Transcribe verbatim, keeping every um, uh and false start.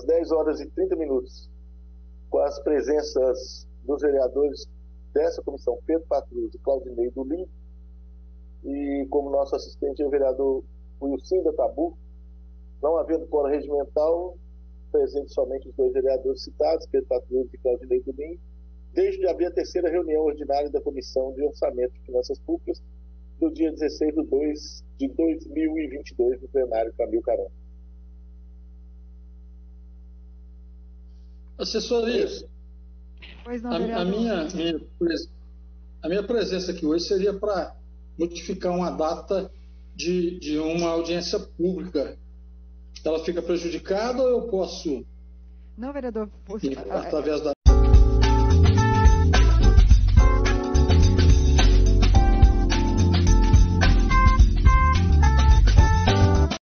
dez horas e trinta minutos, com as presenças dos vereadores dessa comissão, Pedro Patrus e Claudinei Dulim, e como nosso assistente é o vereador Wilcinda Tabu, não havendo quórum regimental, presente somente os dois vereadores citados, Pedro Patrus e Claudinei Dulim, desde abrir a terceira reunião ordinária da Comissão de Orçamento e Finanças Públicas, do dia dezesseis de dois de dois mil e vinte e dois, no plenário Camilo Caramba. Assessoria, Pois não, a, a, minha, minha, a minha presença aqui hoje seria para notificar uma data de, de uma audiência pública. Ela fica prejudicada ou eu posso, não, vereador, você, através da